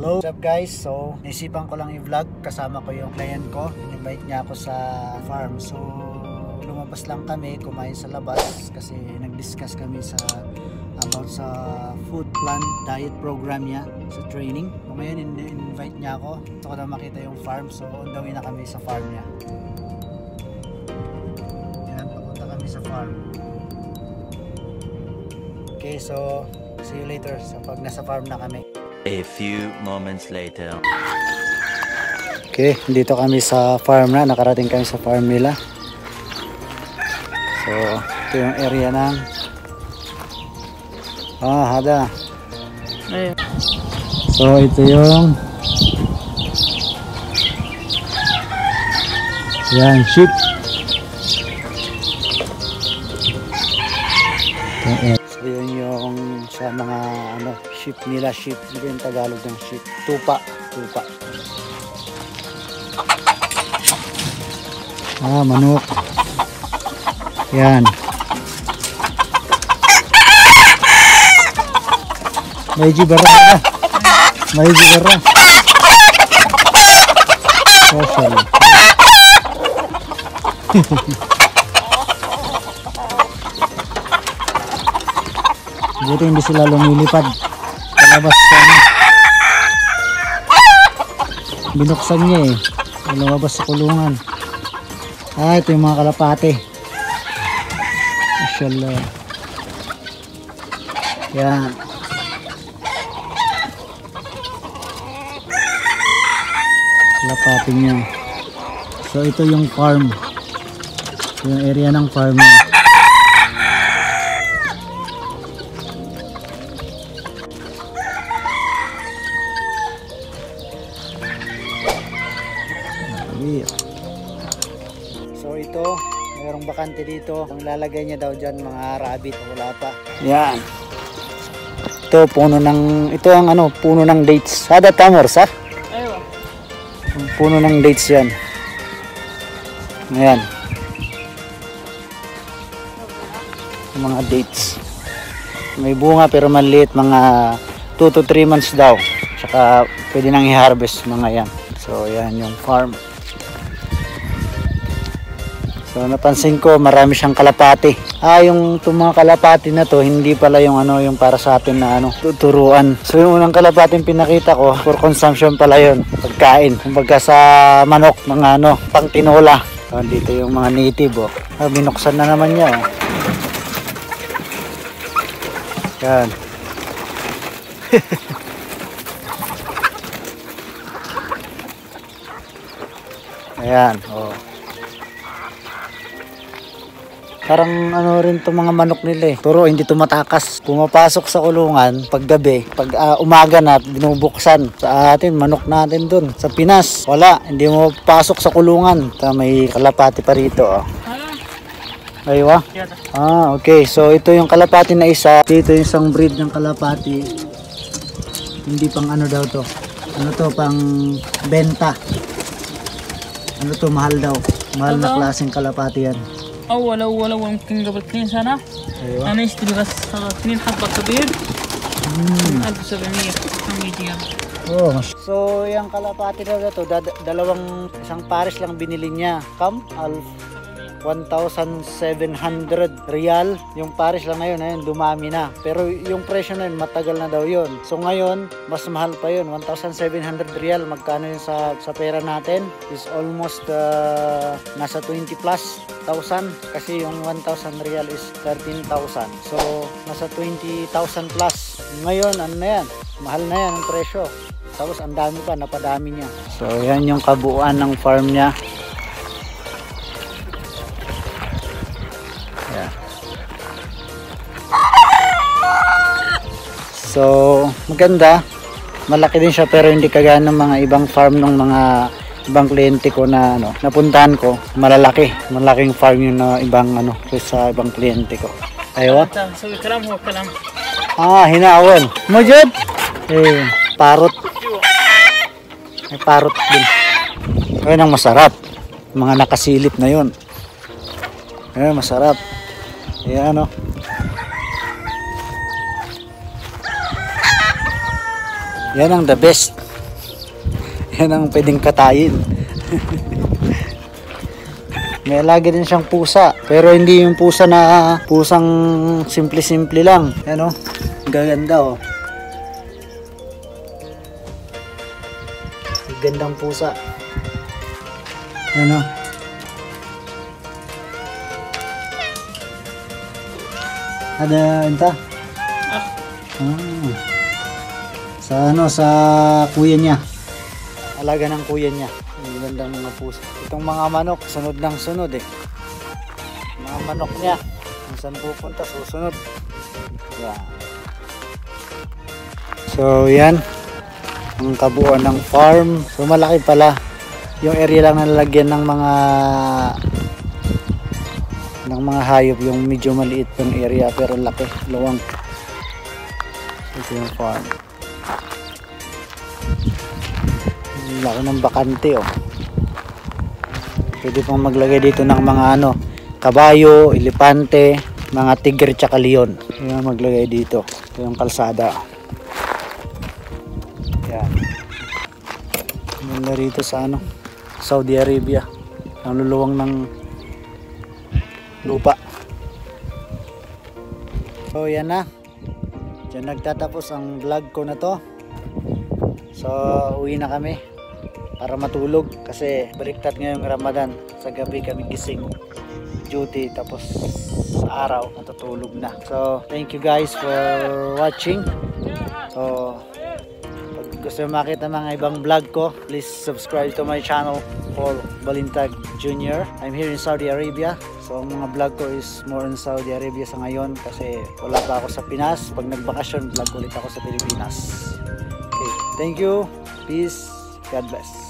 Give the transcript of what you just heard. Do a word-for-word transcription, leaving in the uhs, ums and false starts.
Hello, what's up guys? So, naisipan ko lang i-vlog. Kasama ko yung client ko. Invite niya ako sa farm. So, lumabas lang kami, kumain sa labas kasi nag-discuss kami sa about sa food plan, diet program niya sa training. So, ngayon in-invite niya ako. Gusto ko na makita yung farm. So, on the way na kami sa farm niya. Yan, papunta kami sa farm. Okay, so see you later. So, pag nasa farm na kami. A few moments later. Okay, dito kami sa farm na. Nakarating kami sa farm nila. So, ito yung area ng Ah, hada. Ayun. So, ito yung yan, sheep. So, yun yung sa mga ano, sheep nila, sheep. Ito yung Tagalog ng sheep. Tupa. Tupa. Ah, manok. Yan. May jibara na. May jibara. Social. Buti hindi sila lumilipad. Palabas sa ano. Binuksan niya eh. Lumabas sa kulungan. Ah, ito yung mga kalapate. Mashallah. Yan. Kalapate niya. So ito yung farm. Ito yung area ng farm niya. So ito, mayroong bakante dito. Ang lalagay niya daw dyan mga rabbit, wala pa. Yan. Ito puno ng, ito ang ano, puno ng dates. Hada tamars ha? Ayun. Puno ng dates yan. Ayan. Mga dates. May bunga pero maliit, mga two to three months daw. Saka pwede nang i-harvest mga yan. So yan yung farm. So napansin ko marami siyang kalapati. Ah, yung itong mga kalapati na to hindi pala yung ano yung para sa atin na ano tuturuan. So yung unang kalapati pinakita ko for consumption pala yun, pagkain. Kumbaga sa manok, mga ano, pang tinola. So, dito yung mga native oh. Ah, binuksan na naman niya oh. Yan. Ayan, oh. Parang ano rin itong mga manok nila eh. Pero hindi tumatakas. Pumapasok sa kulungan pag gabi. Pag uh, umaga na, binubuksan. Sa atin, manok natin dun. Sa Pinas, wala. Hindi mo pasok sa kulungan. Ta, may kalapati pa rito. Oh. Aywa? Ah, okay. So, ito yung kalapati na isa. Dito yung isang breed ng kalapati. Hindi pang ano daw to. Ano to, pang benta. Ano to, mahal daw. Mahal na klaseng kalapati yan. أول أول أول يمكن قبل اثنين سنة. أيوة. أنا اشتري بس اثنين حبة كبير. ألف وسبعمية خمسمية ريال. Oh, so yung kalapati daw na to, da dalawang isang pares lang binili niya. Kam alf one thousand seven hundred real. Yung pares lang ngayon, ayun, dumami na. Pero yung presyo na yun, matagal na daw yun. So ngayon, mas mahal pa yun. one thousand seven hundred real. Magkano yun sa, sa pera natin? Is almost uh, nasa twenty plus thousand. Kasi yung one thousand real is thirteen thousand. So nasa twenty thousand plus. Ngayon, ano na yan? Mahal na yan ang presyo. Tapos ang dami pa, napadami niya. So yan yung kabuuan ng farm niya. So, maganda. Malaki din siya pero hindi kagaya ng mga ibang farm ng mga ibang kliyente ko na ano, napuntahan ko. Malalaki. Malaking farm yung na ibang ano, sa ibang kliyente ko. Aywa? So, kalam ho, kalam. Ah, hinawan. Mujud? Eh, parot. May parot din. Ayun ang masarap. Mga nakasilip na yun. Ayun, masarap. Ayan o. Yan ang the best. Yan ang pwedeng katayin. May alaga din siyang pusa. Pero hindi yung pusa na pusang simple-simple lang. Yan o. Gaganda o. Gandang pusa. Yan o. Ada enta? Ah, Ah. Sa ano, sa kuya niya. Alaga ng kuya niya. Ang gandang mga pusa. Itong mga manok, sunod ng sunod eh. Mga manok niya. Kung saan pupunta, susunod. Yan. So, yan. Ang kabuuan ng farm. So, malaki pala. Yung area lang nalalagyan ng mga ng mga hayop. Yung medyo maliit yung area pero laki. Luwang. Ito yung farm. Laki ng bakante oh. Pwede pong maglagay dito ng mga ano, kabayo, elepante, mga tigre tsaka leon. Yan maglagay dito. Ito yung kalsada. Yan. Mula rito sa ano, Saudi Arabia. Ang luluwang ng lupa. So yan na. Diyan nagtatapos ang vlog ko na to. So uwi na kami para matulog kasi baliktad ngayong Ramadan. Sa gabi kami gising duty tapos sa araw natutulog na. So thank you guys for watching. So pag gusto nyo makita mga ibang vlog ko, please subscribe to my channel, Paul Balintag Junior I'm here in Saudi Arabia. So ang mga vlog ko is more in Saudi Arabia sa ngayon kasi wala pa ako sa Pinas. Pag nagbakasyon vlog ulit ako sa Pilipinas. Okay, thank you. Peace. God bless.